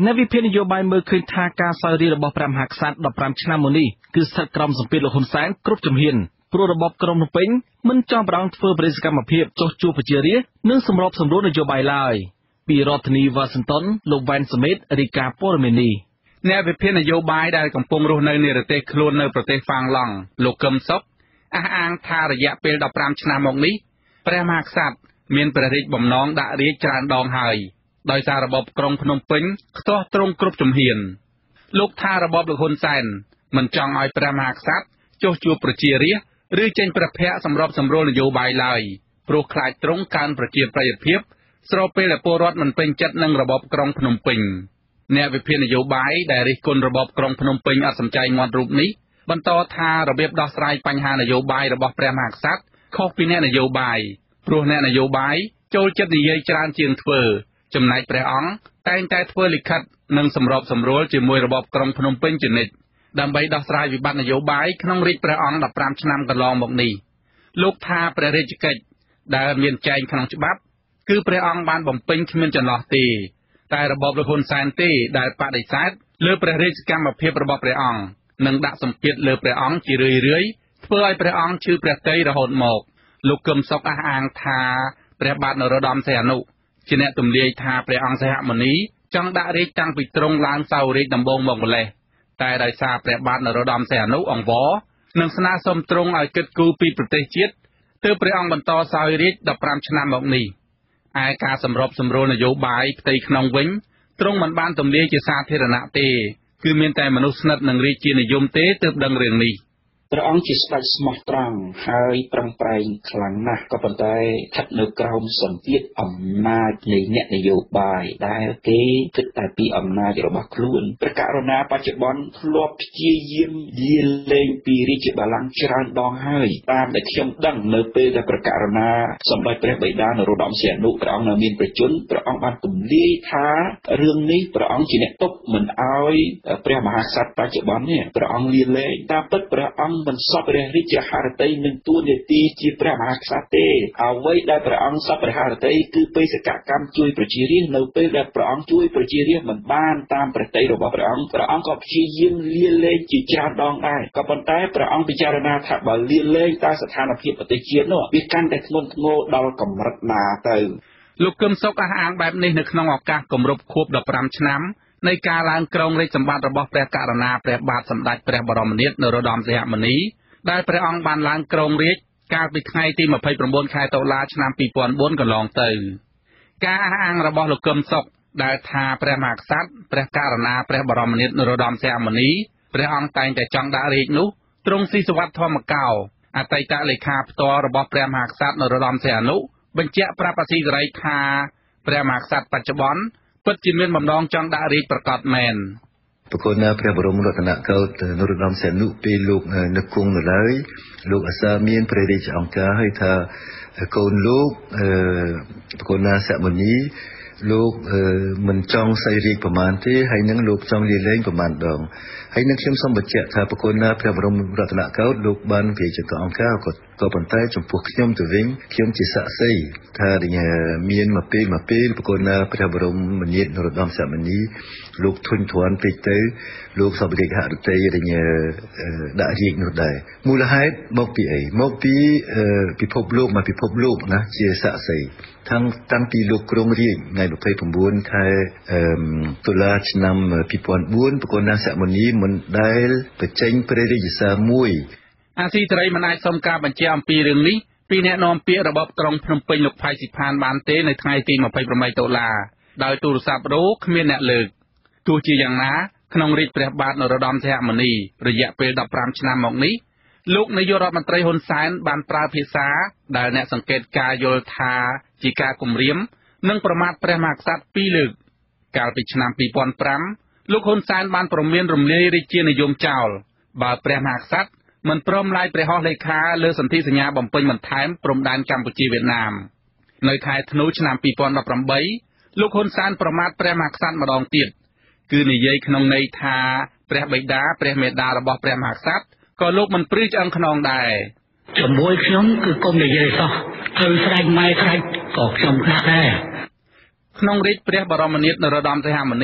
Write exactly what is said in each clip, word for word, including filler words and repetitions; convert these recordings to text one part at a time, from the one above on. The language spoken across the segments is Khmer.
អ្នកវិភាគនយោបាយមើលឃើញថាការសោយរាជ្យរបស់ព្រះមហាក្សត្រដប់ប្រាំឆ្នាំមុននេះគឺស្ថិតក្រោមសម្ពាធលោកហ៊ុនសែនគ្រប់ជំហានព្រោះរបបក្រុងភ្នំពេញមិនចង់ប្រដៅធ្វើបរិយាកម្មភាពចុះជួបប្រជារាស្ត្រនិងសម្របសម្រួលនយោបាយឡើយពីរដ្ឋធានីវ៉ាស៊ីនតោនលោកវ៉ែនសមេតរាយការណ៍ព័ត៌មាននេះអ្នកវិភាគនយោបាយដែលកំពុងរស់នៅในប្រទេសខ្លួននៅប្រទេសហ្វាំងឡង់លោកកឹមសុខអះអាងថារយៈពេលដប់ប្រាំឆ្នាំមកនេះព្រះមហាក្សត្រមានព្រះរាជបំណងដាក់រាជច្រើនដងហើយដោយសាររបបក្រុងភ្នំពេញខ្ទាស់ទ្រង់គ្រប់ជំហានលោកថារបបលោកហ៊ុនសែនមិនចង់ឲ្យព្រះមហាក្សត្រចុះជួបប្រជារាស្ត្រឬចេញព្រះភ័ក្ត្រសម្របសម្រួលនយោបាយឡើយព្រោះខ្លាចទ្រង់កើនប្រជាប្រិយភាពស្របពេលដែលពលរដ្ឋមិនពេញចិត្តនឹងរបបក្រុងភ្នំពេញអ្នកវិភាគនយោបាយដែលរិះគន់របបក្រុងភ្នំពេញអត់សំចៃមាត់រូបនេះបន្តថារបៀបដោះស្រាយបញ្ហានយោបាយរបស់ព្រះមហាក្សត្រខុសពីអ្នកនយោបាយព្រោះអ្នកនយោបាយចូលចិត្តនិយាយច្រើនជាងធ្វើចំណែកព្រះអង្គតែងតែធ្វើលិខិតនិងសម្របសម្រួលជាមួយរបបក្រុងភ្នំពេញជានិច្ចដើម្បីដោះស្រាយវិបត្តិនយោបាយក្នុងរាជព្រះអង្គដប់ប្រាំឆ្នាំកន្លងមកនេះលោកថាព្រះរាជកិច្ចដែលមានចែងក្នុងច្បាប់គឺព្រះអង្គបានបំពេញគ្មានចន្លោះទេតែរបបលោកហ៊ុនសែនទេដែលបដិសេធលើព្រះរាជកម្មភាពរបស់ព្រះអង្គនិងដាក់សម្ពាធលើព្រះអង្គជារឿយៗធ្វើឲ្យព្រះអង្គឈឺព្រះទ័យរហូតមកលោកកឹមសុខអះអាងថាព្រះបាទនរោត្តមសីហនុជាអ្នកទម្លាយថាព្រះអង្គសីហមុនីចង់ដាក់រាជតាំងពីទ្រង់ឡើងសោយរាជដំបូងមកម្លេះតែដោយសារព្រះបាទនរោត្តមសីហនុអង្វរនិងស្នើសុំទ្រង់ឲ្យគិតគូរពីប្រទេសជាតិទើបព្រះអង្គបន្តសោយរាជដប់ប្រាំឆ្នាំមកនេះឯការសម្របសម្រួលនយោបាយផ្ទៃក្នុងវិញទ្រង់មិនបានទម្លាយជាសាធារណៈទេគឺមានតែមនុស្សស្និទ្ធនឹងរាជានិយមទេទើបដឹងរឿងនេះព្រះអង្គជាស្ដេចស្មោះត្រង់ហើយប្រឹងប្រែងខ្លាំងណាស់ក៏ប៉ុន្តែស្ថិតនៅក្រោមសម្ពាធអំណាចនៃអ្នកនយោបាយដែលគេគិតតែពីអំណាចរបស់ខ្លួនព្រះករុណាបច្ចុប្បន្នធ្លាប់ព្យាយាមលាលែងពីរាជបល្ល័ង្កច្រើនដងហើយតាមដែលខ្ញុំដឹងនៅពេលដែលព្រះករុណាសម្ដេចព្រះបិតានរោត្តមសីហនុព្រះអង្គនៅមានប្រជជនព្រះអង្គបានទម្លាយថារឿងនេះព្រះអង្គជាអ្នកទប់មិនអោយព្រះមហាក្សត្របច្ចុប្បន្ននេះព្រះអង្គលាលែងតាមពិតព្រះអង្គមិនសពព្រះរាជហឫទ័យនឹងទួនាទីជាព្រះមហាក្សត្រទេអ្វីដែលព្រះអង្គសពព្រះហឫទ័យគឺបេសកកម្មជួយប្រជារាស្ត្រនៅពេលដែលព្រះអង្គជួយប្រជារាស្ត្រមិនបានតាមព្រះទ័យរបស់ព្រះអង្គព្រះអង្គក៏ព្យាយាមលាលែងជាច្រើនដងដែរក៏ប៉ុន្តែព្រះអង្គពិចារណាថាបើលាលែងតើស្ថានភាពប្រទេសជាតិនោះវាកាន់តែធ្ងន់ធ្ងរដល់កម្រិតណាទៅលោកកឹមសុខអះអាងបែបនេះនៅក្នុងឱកាសគម្រប់ខួបដប់ប្រាំឆ្នាំនៃការឡើងគ្រងរាជសម្បត្តិរបស់ព្រះករុណាព្រះបាទសម្ដេចព្រះបរមនាថនរោត្តមសីហមុនីដែលព្រះអង្គបានឡើងគ្រងរាជកាលពីថ្ងៃទីម្ភៃប្រាំបួនខែតុលាឆ្នាំពីរពាន់បួនកន្លងទៅការអះអាងរបស់លោកកឹមសុខដែលថាព្រះមហាក្សត្រព្រះករុណាព្រះបរមនាថនរោត្តមសីហមុនីព្រះអង្គតែងតែចង់ដាក់រាជនោះទ្រង់ស៊ីសវត្តធម្មកោអតីតលេខាផ្ទាល់របស់ព្រះមហាក្សត្រនរោត្តមសីហនុបញ្ជាក់ប្រាប់អសីសេរីថាព្រះមហាក្សត្របច្ចុប្បន្នពិតជាមានបំណងចង់ដាក់រាជប្រកបមែនប្រគល់ណាព្រះបរមរតនកោដ្ឋនរោត្តមសីហនុពេលលោកនៅគង់នៅឡើយលោកអាសាមានព្រះរាជអង្គការឲ្យថាកូនលោកប្រគល់ណាសមុនីលោកមិនចង់សៃរាជប្រមាណទេហើយនឹងលោកចង់លាលែងប្រមាណដងហើយនឹងខ្ញុំសូមបញ្ជាក់ថាប្រគល់ណាព្រះបរមរតនកោដ្ឋលោកបានព្រះរាជអង្គការក៏ក៏ប៉ុន្តែចំពោះខ្ញុំទៅវិញខ្ញុំជាសាក្សីថាមានមកពេលមកពេលប្រគល់ណាព្រះបរមនាថនរោត្តមសីហមុនីលោកធុញទ្រាន់ពេកទៅលោកសពរាជហឫទ័យដែលដាក់រាជនោះដែរមូលហេតុមកពីអីមកពីពិភពលោកមកពិភពលោកណាជាសាក្សីតាំងតាំងពីលោកគ្រងរាជថ្ងៃម្ភៃប្រាំបួនខែតុលាឆ្នាំពីរពាន់បួនប្រគល់ណាសីហមុនីមិនដែលបញ្ចេញព្រះរាជសារមួយអាស៊ីសេរីមិនអាចសុំការបញ្ជាក់អំពីរឿងនេះពីអ្នកនាំពាក្យរបបក្រុងភ្នំពេញលោកផៃស៊ីផានបានទេនៅថ្ងៃទីម្ភៃប្រាំតុលាដោយទូរស័ព្ទរោគ្មានអ្នកលើកទោះជាយ៉ាងណាក្នុងរាជព្រះបាទនរោត្តមសីហមុនីរយៈពេលដប់ប្រាំឆ្នាំមកនេះលោកនាយករដ្ឋមន្ត្រីហ៊ុនសែនបានប្រើភាសាដែលអ្នកសង្កេតការយល់ថាជាការគំរាមនិងប្រមាថព្រះមហាក្សត្រពីរលើកកាលពីឆ្នាំពីរពាន់ប្រាំលោកហ៊ុនសែនបានប្រមានរំលាយរាជានិយមចោលបើព្រះមហាក្សត្រមិនព្រមឡាយព្រះហស្ថលេខាលើសន្ធិសញ្ញាបំពេញបន្ថែមព្រំដែនកម្ពុជាវៀតណាមនៅខែធ្នូឆ្នាំពីរពាន់ដប់ប្រាំបីលោកហ៊ុនសែនប្រមាថព្រះមហាក្សត្រម្ដងទៀតគឺនិយាយក្នុងន័យថាព្រះបិតាព្រះមេដារបស់ព្រះមហាក្សត្រក៏លោកមិនព្រឺឆ្អឹងខ្នងដែរជាមួយខ្ញុំគឺកុំនិយាយសោះត្រូវស្រែកម៉ែស្រែកក៏ខ្ញុំខ្លះដែរក្នុងរាជព្រះបរមនាថនរោត្តមសីហមុនី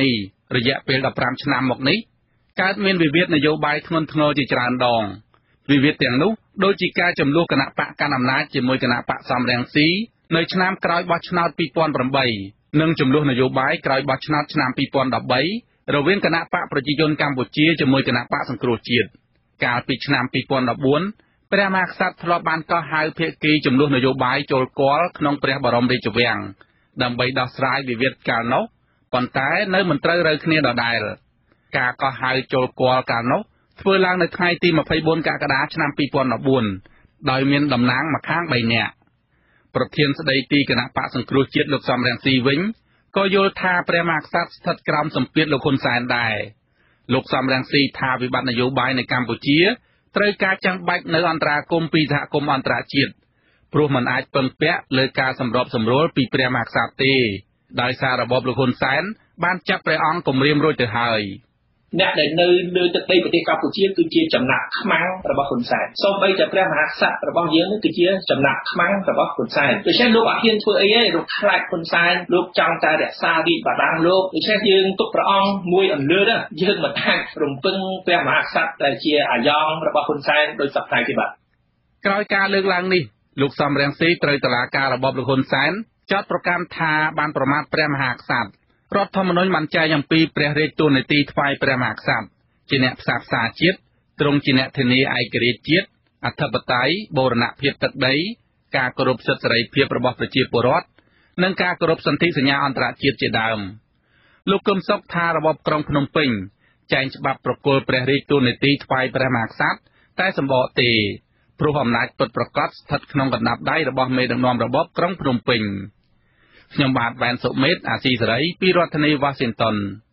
រយៈពេលដប់ប្រាំឆ្នាំមកនេះកើតមានវិវាទនយោបាយធ្ងន់ធ្ងរជាច្រើនដងវិវាទទាំងនោះដូចជាការចំនួនគណៈបកកណ្ដាលអំណាចជាមួយគណៈបកសំរងស៊ីនៅឆ្នាំក្រោយបោះឆ្នោតពីរពាន់ប្រាំបីនិងចំនួននយោបាយក្រោយបោះឆ្នោតឆ្នាំពីរពាន់ដប់បីរវាងគណៈបកប្រជាជនកម្ពុជាជាមួយគណៈបកសង្គ្រោះជាតិកាលពីឆ្នាំពីរពាន់ដប់បួនព្រះមហាក្សត្រធ្លាប់បានកោះហៅភាគីចំនួននយោបាយចូលគាល់ក្នុងព្រះបរមរាជវាំងដើម្បីដោះស្រាយវិវាទកាលនោះប៉ុន្តែនៅមិនត្រូវរើគ្នាដដែលការកោះហៅចូលគាល់កាលនោះធ្វើឡើងនៅថ្ងៃទីម្ភៃបួនកក្កដាឆ្នាំពីរពាន់ដប់បួនដោយមានតំណាងម្ខាងបីនាក់ប្រធានស្ដីទីគណៈបកសង្គ្រោះជាតិលោកសំរងស៊ីវិញក៏យល់ថាព្រះមហាក្សត្រស្ថិតក្រោមសម្ពាធលោកហ៊ុនសែនដែរលោកសំរងស៊ីថាវិបត្តិនយោបាយនៅកម្ពុជាត្រូវការចាំបាច់នៅអន្តរាគមន៍ពីសហគមន៍អន្តរជាតិព្រោះมันអាចពឹងពាក់លើការសម្របសម្រួលពីព្រះមហាក្សត្រទេដោយសាររបបលោកហ៊ុនសែនបានចាប់ព្រះអង្គគំរាមរួចទៅហើយអ្នកដែលនៅលើទឹកដីប្រទេសកម្ពុជាគឺជាចំណាក់ខ្មាំងរបស់ហ៊ុនសែនសូម្បីតែព្រះមហាក្សត្ររបស់យើងនេះគឺជាចំណាក់ខ្មាំងរបស់ហ៊ុនសែនដូច្នេះលោកអត់ហ៊ានធ្វើអីទេលោកខ្លាចហ៊ុនសែនលោកចង់តែរក្សារាជបល្ល័ង្កលោកដូច្នេះយើងទុកព្រះអង្គមួយអន្លើតយើងមិនអាចរំពឹងព្រះមហាក្សត្រដែលជាអាយ៉ងរបស់ហ៊ុនសែនដោយសពថ្ងៃទេបាទក្រោយការលើកឡើងនេះលោកសំរងស៊ីត្រូវតុលាការរបបលោកហ៊ុនសែនចោទប្រកាន់ថាបានប្រមាថព្រះមហាក្សត្ររដ្ឋធម្មនុញ្ញបានចែងអំពីព្រះរាជតួនាទីថ្វាយព្រះមហាក្សត្រជាអ្នកផ្សះផ្សាជាតិទ្រង់ជាអ្នកធានាឯករាជ្យជាតិអធិបតេយ្យបូរណភាពទឹកដីការគោរពសិទ្ធិសេរីភាពរបស់ប្រជាពលរដ្ឋនិងការគោរពសន្ធិសញ្ញាអន្តរជាតិជាដើមលោកកឹមសុខថារបបក្រុងភ្នំពេញចែងច្បាប់ប្រគល់ព្រះរាជតួនាទីថ្វាយព្រះមហាក្សត្រតែសម្បកទេព្រោះអំណាចពិតប្រាកដស្ថិតក្នុងកណ្ដាប់ដៃរបស់មេដឹកនាំរបបក្រុងភ្នំពេញខ្ញុំបាទវ៉ែនសុមេតអាស៊ីសេរីពីរដ្ឋធានី Washington